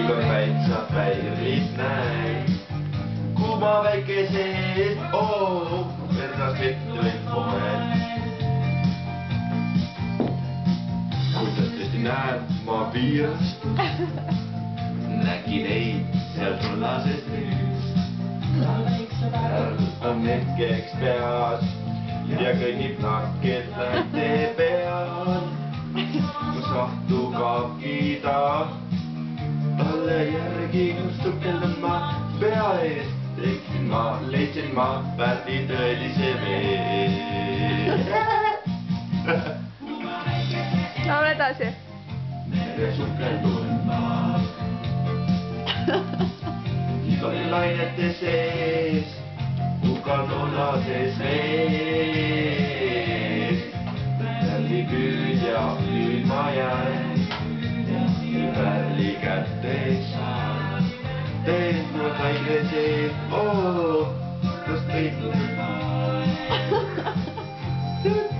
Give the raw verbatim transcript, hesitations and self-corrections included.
kui väiksa päivid näin. Kuuma väike sees, oo, ennast vittuid poed. Kuidas tõesti näeb ma piirast, nägin neid seal sullases rüüs. Pärl on hetkeks peas ja kõnnib nakket lähtee peal. Kus vahtu kaapida, talle järgi sukeldan ma pea eest. Leidsin ma, leidsin ma Pärdi tõelise vee. Laule edasi. Mere sukeldun ma lainete sees, tukal tollases vees. Pärli püüdja, nüüd ma jään, Pärli kätte saan. Teen mul haige sees, oo, kas kõik